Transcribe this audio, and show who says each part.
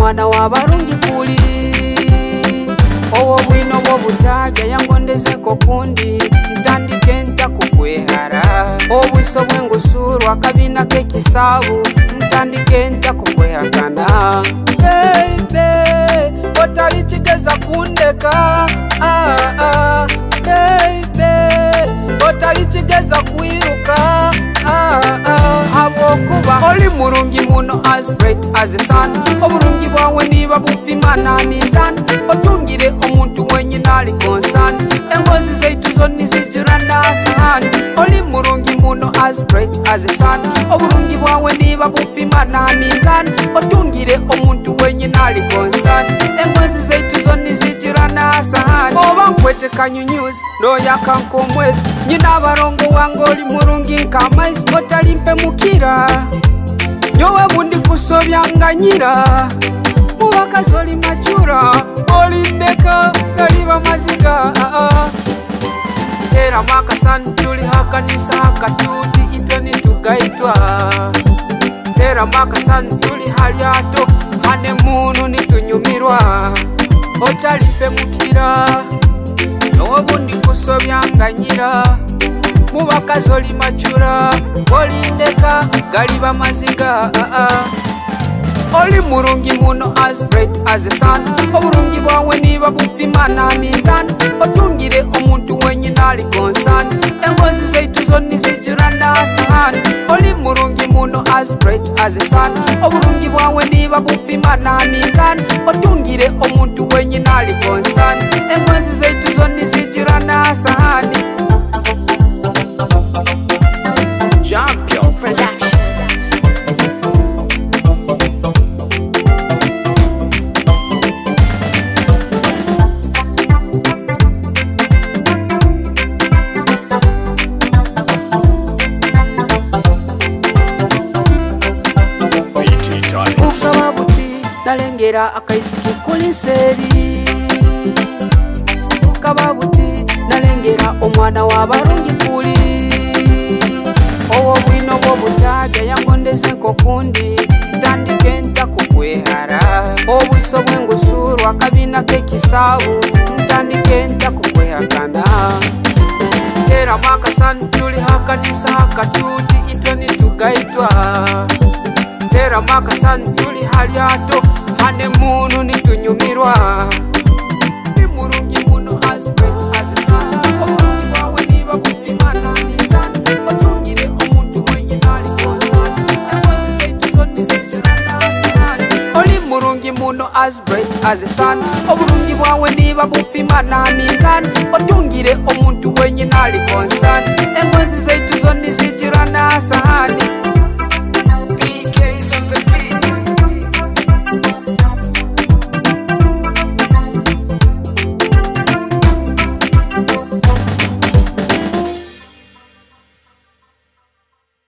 Speaker 1: omwana w'abalungi kuli owo bwino bwo butaja yangondezeko kundi ntandike ntakukwehara obwiso bwengusurwa akabina k'ekisaabu ntandike ntakukwehakana baby otali kigeza kundeka baby otali kigeza kwiruka habwokuba oli mulungi muno as bright as the sun obulungi bwawe niba bupima na mizan otungire omuntu wenyina ali concern engozi zaitu zonni zijira nasahani oli mulungi muno as bright as the sun obulungi bwawe niba bupima na mizan otungire omuntu wenyina ali concern engozi zaitu zonni zijira nasahani oba nkwete kanyunyuzi noyakanka omwezi nyina abarongo wange oli mulungi nk'amaizi otalimpe mukira nyowe bundi kusobyanga nyira mubakazi oli majura olindeka galiba maziga tera makasani tuli hakanisa hakatuti itwe nitugaitwa tera makasani tuli halyato hane munu nitunyumirwa otalimpe mukira nyowe bundi kusobyanga nyira mubakazi oli majura olindeka galiba maziga oli mulungi muno as bright as the sun obulungi bwawe niba bupima na mizan otungire omuntu wenyina ali concern engozi zaitu zonni zijira nasahani oli mulungi muno as bright as the sun obulungi bwawe niba bupima na mizan otungire omuntu wenyina ali concern engozi zaitu zonni zijira nasahani.
Speaker 2: Champion Production.
Speaker 1: Ukaba buti nalengera akaisiki kuli seri ukaba buti nalengera omwana w'abalungi kuli owo bwino bwo butaja yangondezeko kundi ntandike ntakukwehara obwiso bwengusurwa akabina k'ekisaabu ntandike ntakukwehakana tera makasani tuli hakanisa hakatuti itwe nitugaitwa tera makasani tuli halyato hane munu nitunyumirwa ni mulungi muno as bright as the sun obulungi bwawe niba bupima na mizan otungire omuntu wenyina ali concern engozi zaitu zonni zijira nasahani oli mulungi muno as bright as the sun obulungi bwawe niba bupima na mizan otungire omuntu wenyina ali concern engozi